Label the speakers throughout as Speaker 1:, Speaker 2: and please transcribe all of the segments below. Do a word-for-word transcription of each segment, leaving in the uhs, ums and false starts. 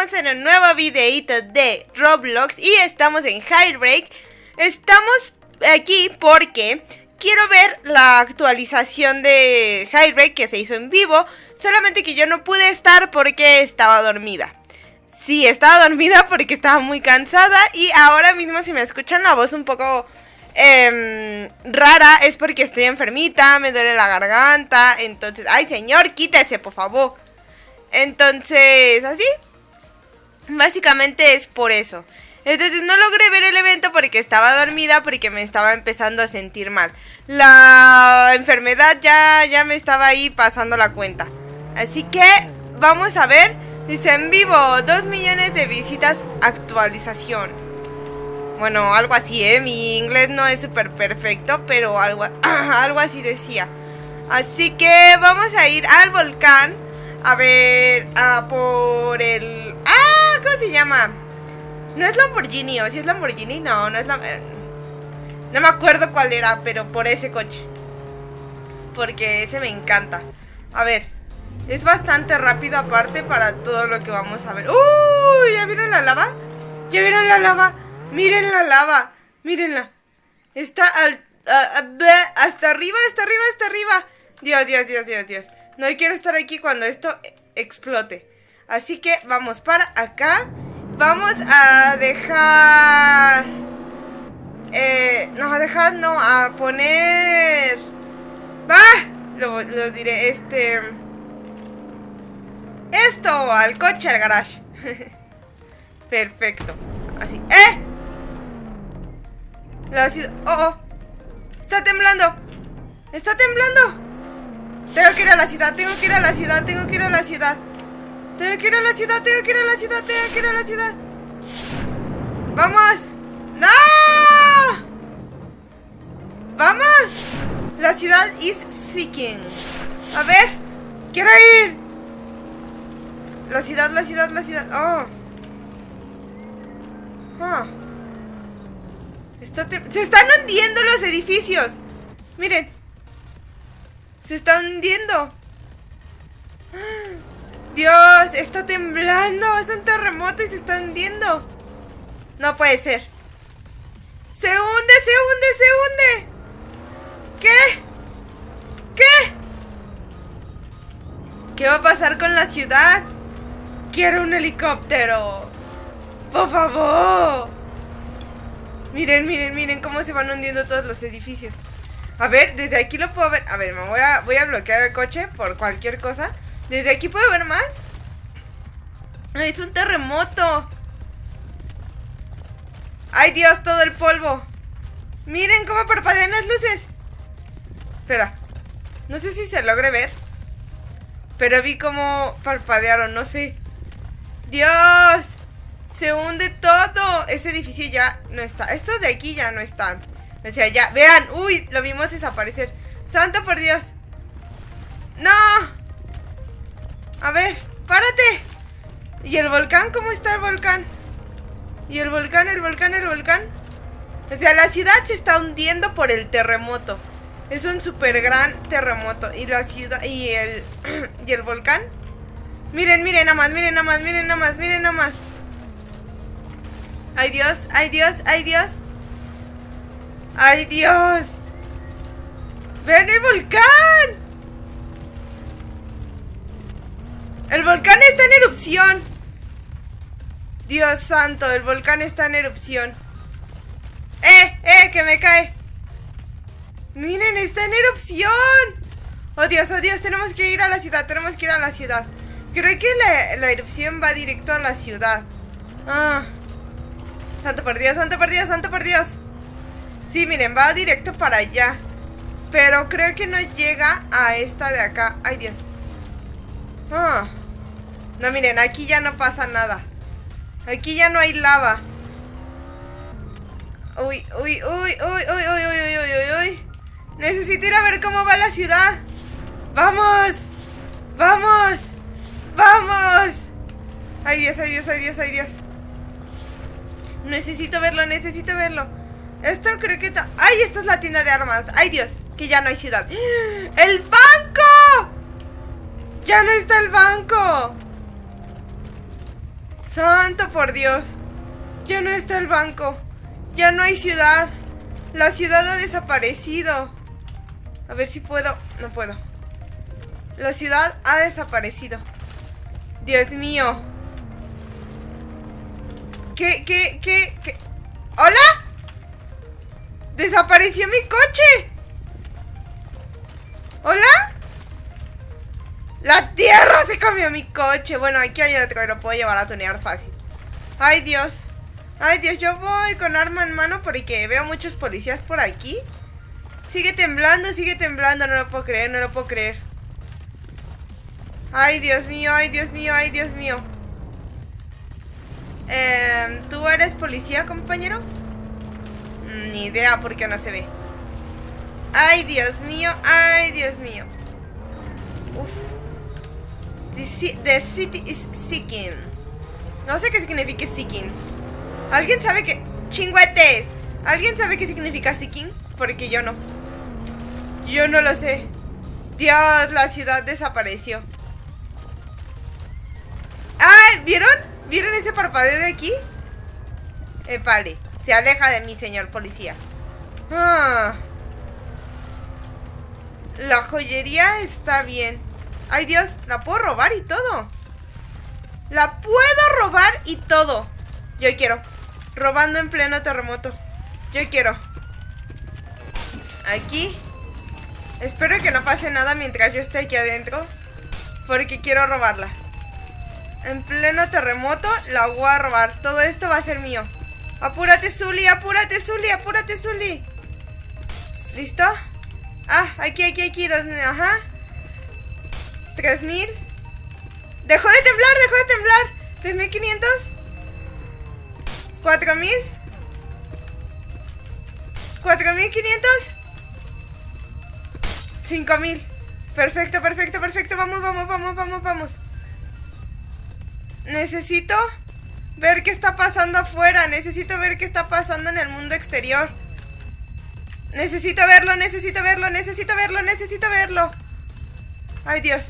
Speaker 1: estamos en un nuevo videito de Roblox y estamos en Jailbreak. Estamos aquí porque quiero ver la actualización de Jailbreak que se hizo en vivo, solamente que yo no pude estar porque estaba dormida. Sí, estaba dormida porque estaba muy cansada y ahora mismo si me escuchan la voz un poco eh, rara es porque estoy enfermita, me duele la garganta, entonces... ¡Ay, señor, quítese, por favor! Entonces, así, básicamente es por eso. Entonces no logré ver el evento porque estaba dormida, porque me estaba empezando a sentir mal. La enfermedad ya, ya me estaba ahí pasando la cuenta. Así que vamos a ver. Dice en vivo, dos millones de visitas, actualización. Bueno, algo así, ¿eh? Mi inglés no es súper perfecto, pero algo, algo así decía. Así que vamos a ir al volcán. A ver, a por el... ¡Ah! ¿Cómo se llama? No es Lamborghini, o si es Lamborghini, no, no es la... No me acuerdo cuál era, pero por ese coche. Porque ese me encanta. A ver, es bastante rápido aparte para todo lo que vamos a ver. ¡Uy! ¿Ya vieron la lava? ¿Ya vieron la lava? Miren la lava, mírenla. Está al... A, a, hasta arriba, hasta arriba, hasta arriba. Dios, Dios, Dios, Dios, Dios. No quiero estar aquí cuando esto explote. Así que vamos para acá. Vamos a dejar... Eh, no, a dejar, no, a poner... ¡Ah! Lo, lo diré, este... Esto, al coche, al garage. Perfecto. Así, ¡eh! La ciudad... ¡Oh, oh! ¡Está temblando! ¡Está temblando! Tengo que ir a la ciudad, tengo que ir a la ciudad, tengo que ir a la ciudad. Tengo que ir a la ciudad, tengo que ir a la ciudad, tengo que ir a la ciudad. ¡Vamos! ¡No! ¡Vamos! La ciudad is sinking. A ver, quiero ir. La ciudad, la ciudad, la ciudad. Oh. Oh. Está se están hundiendo los edificios. Miren. Se está hundiendo. Dios, está temblando. Es un terremoto y se está hundiendo. No puede ser. Se hunde, se hunde, se hunde. ¿Qué? ¿Qué? ¿Qué va a pasar con la ciudad? Quiero un helicóptero. Por favor. Miren, miren, miren cómo se van hundiendo todos los edificios. A ver, desde aquí lo puedo ver. A ver, me voy a, voy a bloquear el coche por cualquier cosa. Desde aquí puedo ver más. Es un terremoto. Ay, Dios, todo el polvo. Miren cómo parpadean las luces. Espera, no sé si se logre ver, pero vi cómo parpadearon, no sé. Dios, se hunde todo. Ese edificio ya no está. Estos de aquí ya no están. O sea, ya, vean, uy, lo vimos desaparecer. ¡Santo por Dios! ¡No! A ver, párate. ¿Y el volcán? ¿Cómo está el volcán? ¿Y el volcán, el volcán, el volcán? O sea, la ciudad se está hundiendo por el terremoto. Es un súper gran terremoto. Y la ciudad, y el, y el volcán. Miren, miren nada más, miren nada más, miren nada más, miren nada más. ¡Ay, Dios, ay, Dios, ay, Dios! ¡Ay, Dios! ¡Vean el volcán! El volcán está en erupción. Dios santo, el volcán está en erupción. ¡Eh, eh, que me cae! ¡Miren, está en erupción! ¡Oh, Dios, oh, Dios! Tenemos que ir a la ciudad, tenemos que ir a la ciudad. Creo que la, la erupción va directo a la ciudad. ¡Ah! ¡Santo por Dios, santo por Dios, santo por Dios! Sí, miren, va directo para allá. Pero creo que no llega a esta de acá. ¡Ay, Dios! Ah. No, miren, aquí ya no pasa nada. Aquí ya no hay lava. Uy, uy, uy, uy, uy, uy, uy, uy, uy, uy, uy. Necesito ir a ver cómo va la ciudad. ¡Vamos! ¡Vamos! ¡Vamos! ¡Ay, Dios, ay, Dios, ay, Dios, ay, Dios! Necesito verlo, necesito verlo. Esto creo que... ¡Ay, esta es la tienda de armas! ¡Ay, Dios! Que ya no hay ciudad. ¡El banco! ¡Ya no está el banco! Santo por Dios. Ya no está el banco. Ya no hay ciudad. La ciudad ha desaparecido. A ver si puedo. No puedo. La ciudad ha desaparecido. Dios mío. ¿Qué, qué, qué, qué? ¿Hola? ¡Desapareció mi coche! ¿Hola? La tierra se comió mi coche. Bueno, aquí hay otro que lo puedo llevar a tunear fácil. Ay, Dios. Ay, Dios, yo voy con arma en mano porque veo muchos policías por aquí. Sigue temblando, sigue temblando. No lo puedo creer, no lo puedo creer. Ay, Dios mío, ay, Dios mío, ay, Dios mío. Eh, ¿Tú eres policía, compañero? Ni idea porque no se ve. Ay, Dios mío, ay, Dios mío. Uf. The, the city is seeking. No sé qué significa seeking. ¿Alguien sabe qué? ¡Chingüetes! ¿Alguien sabe qué significa seeking? Porque yo no. Yo no lo sé. Dios, la ciudad desapareció. ¡Ay! ¿Vieron? ¿Vieron ese parpadeo de aquí? Eh, vale. Se aleja de mí, señor policía. Ah. La joyería está bien. Ay, Dios, la puedo robar y todo. La puedo robar y todo. Yo quiero. Robando en pleno terremoto. Yo quiero. Aquí. Espero que no pase nada mientras yo esté aquí adentro, porque quiero robarla. En pleno terremoto la voy a robar. Todo esto va a ser mío. Apúrate, Zully, apúrate, Zully, apúrate, Zully. ¿Listo? Ah, aquí, aquí, aquí, dos mil, ajá. Tres mil. Dejó de temblar, dejó de temblar. Tres mil quinientos. Cuatro mil. Cuatro mil quinientos. Cinco mil. Perfecto, perfecto, perfecto. Vamos, vamos, vamos, vamos, vamos. Necesito ver qué está pasando afuera. Necesito ver qué está pasando en el mundo exterior. Necesito verlo, necesito verlo, necesito verlo, necesito verlo. Ay, Dios.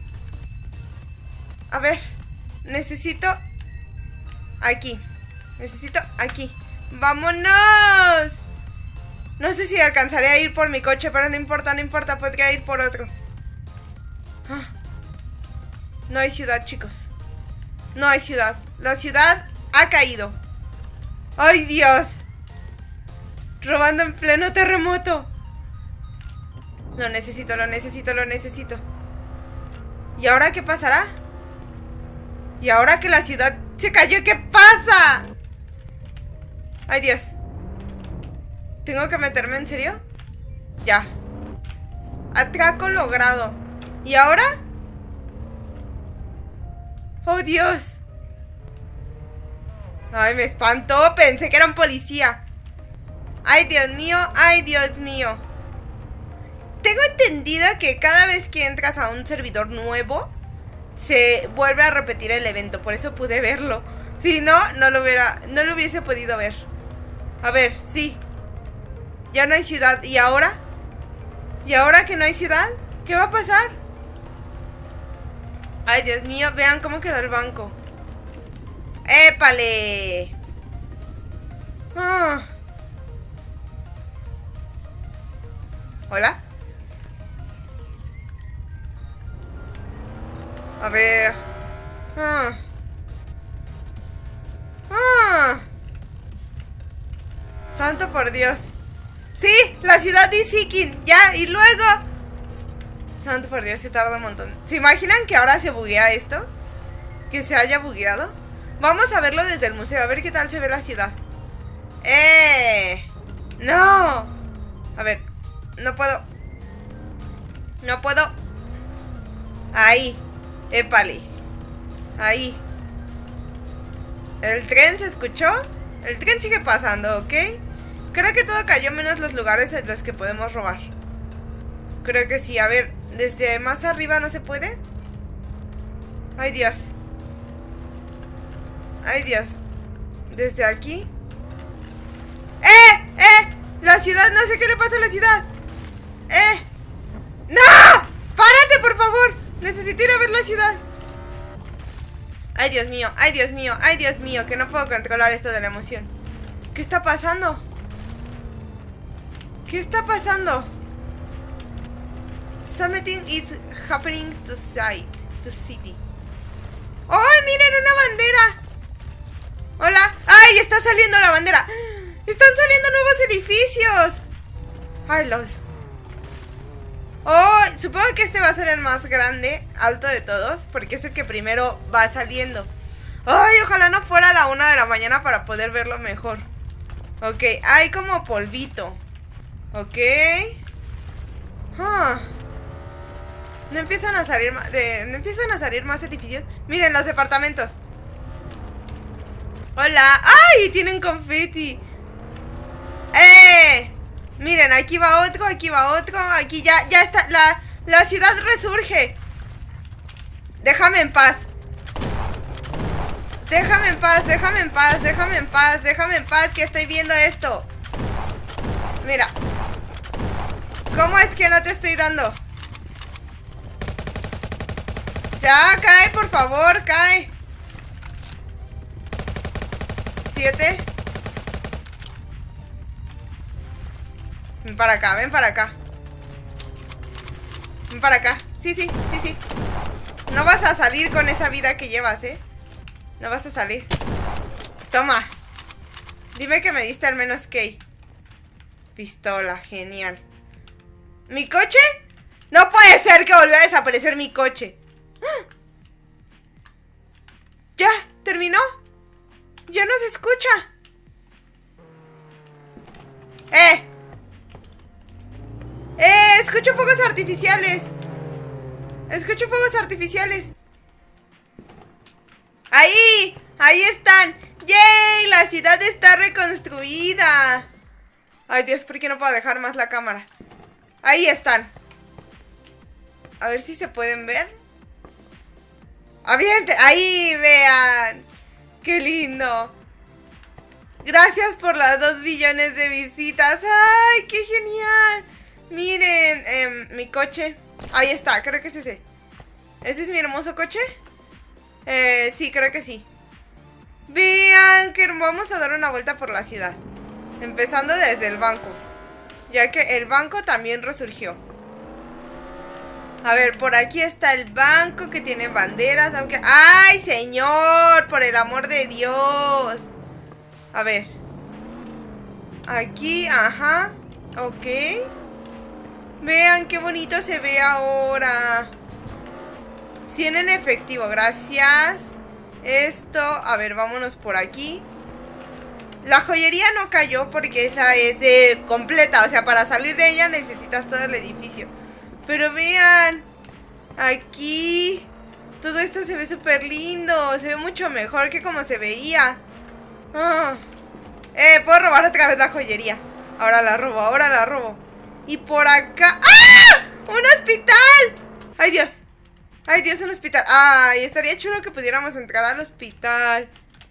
Speaker 1: A ver. Necesito... Aquí. Necesito aquí. ¡Vámonos! No sé si alcanzaré a ir por mi coche, pero no importa, no importa. Podría ir por otro. Ah. No hay ciudad, chicos. No hay ciudad. La ciudad ha caído. ¡Ay, Dios! Robando en pleno terremoto. Lo necesito, lo necesito, lo necesito. ¿Y ahora qué pasará? ¿Y ahora que la ciudad se cayó, qué pasa? ¡Ay, Dios! ¿Tengo que meterme en serio? Ya. Atraco logrado. ¿Y ahora? ¡Oh, Dios! Ay, me espantó. Pensé que era un policía. Ay, Dios mío. Ay, Dios mío. Tengo entendido que cada vez que entras a un servidor nuevo se vuelve a repetir el evento. Por eso pude verlo. Si no, no lo hubiera, no lo hubiese podido ver. A ver, sí. Ya no hay ciudad. ¿Y ahora? ¿Y ahora que no hay ciudad? ¿Qué va a pasar? Ay, Dios mío, vean cómo quedó el banco. ¡Épale! Ah. ¿Hola? A ver. Ah. Ah. Santo por Dios. Sí, la ciudad de Seeking. Ya, y luego. Santo por Dios, se tarda un montón. ¿Se imaginan que ahora se buguea esto? Que se haya bugueado. Vamos a verlo desde el museo, a ver qué tal se ve la ciudad. ¡Eh! ¡No! A ver, no puedo. No puedo. Ahí. Épale. Ahí. ¿El tren se escuchó? El tren sigue pasando, ¿ok? Creo que todo cayó menos los lugares en los que podemos robar. Creo que sí, a ver. ¿Desde más arriba no se puede? Ay, Dios. Ay, Dios. ¿Desde aquí? ¡Eh! ¡Eh! La ciudad, no sé qué le pasa a la ciudad. ¡Eh! ¡No! ¡Párate, por favor! Necesito ir a ver la ciudad. Ay, Dios mío, ay, Dios mío, ay, Dios mío, que no puedo controlar esto de la emoción. ¿Qué está pasando? ¿Qué está pasando? Something is happening to site, to city. ¡Oh, miren, una bandera! Hola. ¡Ay, está saliendo la bandera! ¡Están saliendo nuevos edificios! ¡Ay, lol! Oh, supongo que este va a ser el más grande, alto de todos, porque es el que primero va saliendo. ¡Ay, ojalá no fuera a la una de la mañana para poder verlo mejor! Ok, hay como polvito. Ok. Huh. No empiezan a salir más de, no empiezan a salir más edificios. Miren los departamentos. Hola. ¡Ay! Tienen confeti. ¡Eh! Miren, aquí va otro, aquí va otro. Aquí ya, ya está. La, la ciudad resurge. Déjame en paz. Déjame en paz, déjame en paz, déjame en paz, déjame en paz, que estoy viendo esto. Mira. ¿Cómo es que no te estoy dando? Ya, cae, por favor, cae. Siete. Ven para acá, ven para acá. Ven para acá. Sí, sí, sí, sí. No vas a salir con esa vida que llevas, ¿eh? No vas a salir. Toma. Dime que me diste al menos Key. Pistola, genial. ¿Mi coche? No puede ser que volvió a desaparecer mi coche. ¿Ya? ¿Terminó? Ya no se escucha. ¡Eh! ¡Eh! Escucho fuegos artificiales. Escucho fuegos artificiales. ¡Ahí! ¡Ahí están! ¡Yay! La ciudad está reconstruida. Ay, Dios, ¿por qué no puedo dejar más la cámara? Ahí están. A ver si se pueden ver. ¡Aviente! ¡Ahí! ¡Vean! ¡Qué lindo! Gracias por las dos billones de visitas. ¡Ay, qué genial! Miren, eh, mi coche. Ahí está, creo que es ese. ¿Ese es mi hermoso coche? Eh, sí, creo que sí. Vean que vamos a dar una vuelta por la ciudad. Empezando desde el banco, ya que el banco también resurgió. A ver, por aquí está el banco que tiene banderas, aunque... ¡Ay, señor! Por el amor de Dios. A ver. Aquí, ajá. Ok. Vean qué bonito se ve ahora. cien en efectivo, gracias. Esto, a ver, vámonos por aquí. La joyería no cayó porque esa es de completa. O sea, para salir de ella necesitas todo el edificio. Pero vean, aquí todo esto se ve súper lindo. Se ve mucho mejor que como se veía. Ah. Eh, puedo robar otra vez la joyería. Ahora la robo, ahora la robo. Y por acá... ¡Ah! ¡Un hospital! ¡Ay, Dios! ¡Ay, Dios, un hospital! ¡Ay, estaría chulo que pudiéramos entrar al hospital!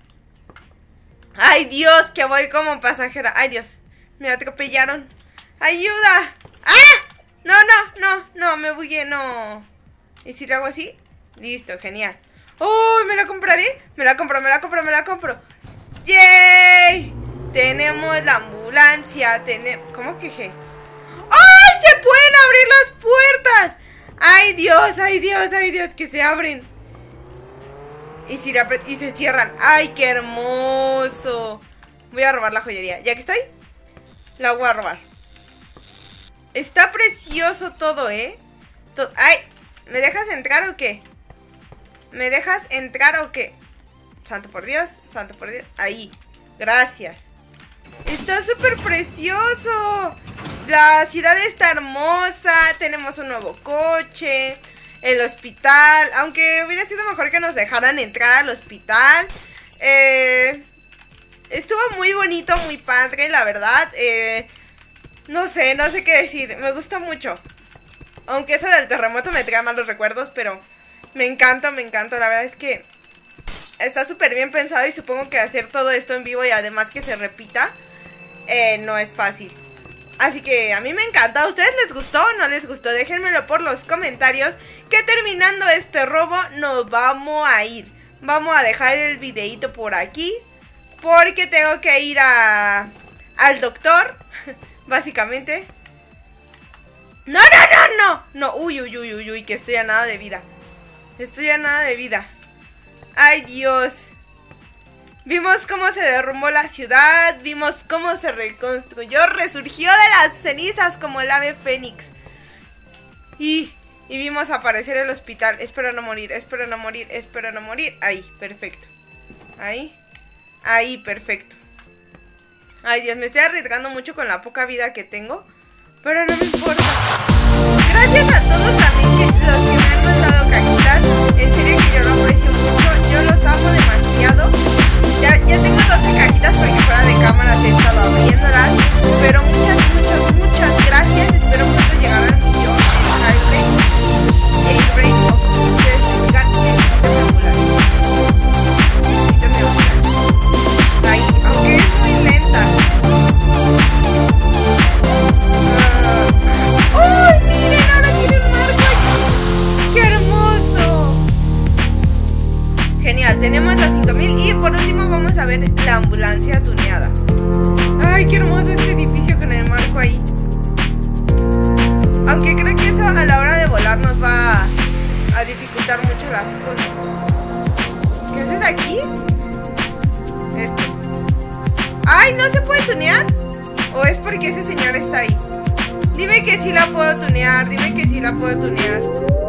Speaker 1: ¡Ay, Dios, que voy como pasajera! ¡Ay, Dios! Me atropellaron. ¡Ayuda! ¡Ah! No, no, no, no, me bugué, no. ¿Y si le hago así? Listo, genial. ¡Oh, me la compraré! Me la compro, me la compro, me la compro. ¡Yay! Tenemos la ambulancia, tenemos... ¿Cómo quejé? ¡Ay, se pueden abrir las puertas! ¡Ay, Dios, ay, Dios, ay, Dios! Que se abren. Y, si la y se cierran. ¡Ay, qué hermoso! Voy a robar la joyería. ¿Ya que estoy? La voy a robar. Está precioso todo, ¿eh? To- ¡Ay! ¿Me dejas entrar o qué? ¿Me dejas entrar o qué? Santo por Dios, santo por Dios. Ahí. Gracias. Está súper precioso. La ciudad está hermosa. Tenemos un nuevo coche. El hospital. Aunque hubiera sido mejor que nos dejaran entrar al hospital. Eh, estuvo muy bonito, muy padre, la verdad. Eh... No sé, no sé qué decir. Me gusta mucho. Aunque eso del terremoto me trae malos recuerdos, pero me encanta, me encanta. La verdad es que está súper bien pensado y supongo que hacer todo esto en vivo y además que se repita, eh, no es fácil. Así que a mí me encanta. ¿A ustedes les gustó o no les gustó? Déjenmelo por los comentarios, que terminando este robo nos vamos a ir. vamos a dejar el videito por aquí. Porque tengo que ir a al doctor, básicamente. No, no, no, no. No, uy, uy, uy, uy, uy, que estoy a nada de vida. Estoy a nada de vida. Ay, Dios. Vimos cómo se derrumbó la ciudad. Vimos cómo se reconstruyó. Resurgió de las cenizas como el ave fénix. Y, y vimos aparecer el hospital. Espero no morir, espero no morir, espero no morir. Ahí, perfecto. Ahí. Ahí, perfecto. Ay, Dios, me estoy arriesgando mucho con la poca vida que tengo. Pero no me importa. Gracias a todos también que, los que me han mandado cajitas. En serio que yo lo aprecio mucho. Yo los amo demasiado. Ya, ya tengo doce cajitas porque fuera de cámara he estado abriéndolas. Pero muchas, muchas, muchas gracias. Espero pronto llegar al millón en Jailbreak. Jailbreak. Ustedes me digan espectacular. Ahí, aunque es muy lenta. ¡Uy, miren! Ahora tiene un marco aquí. ¡Qué hermoso! Genial, tenemos los cinco mil. Y por último vamos a ver la ambulancia tuneada. ¡Ay, qué hermoso este edificio con el marco ahí! Aunque creo que eso a la hora de volar nos va a, a dificultar mucho las cosas. ¿Qué haces aquí? Esto. ¡Ay, no se puede tunear! ¿O es porque ese señor está ahí? Dime que sí la puedo tunear, dime que sí la puedo tunear.